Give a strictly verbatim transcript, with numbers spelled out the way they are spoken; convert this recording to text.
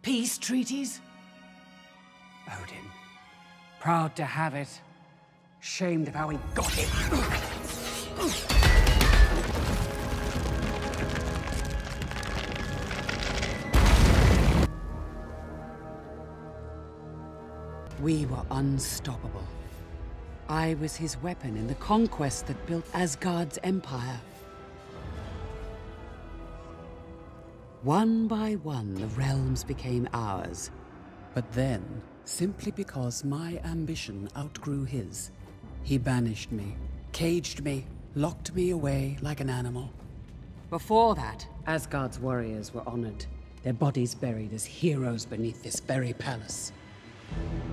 Peace treaties? Odin. Proud to have it. Shamed of how we got it. We were unstoppable. I was his weapon in the conquest that built Asgard's empire. One by one, the realms became ours. But then, simply because my ambition outgrew his, he banished me, caged me, locked me away like an animal. Before that, Asgard's warriors were honored, their bodies buried as heroes beneath this very palace.